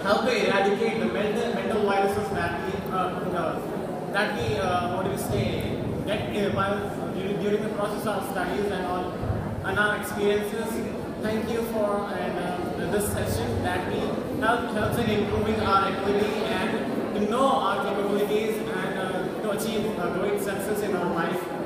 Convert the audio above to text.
help to eradicate the mental viruses that we what do you say get while during the process of studies and all and our experiences. Thank you for this session that we helps in improving our ability and to know our capabilities and to achieve great success in our life.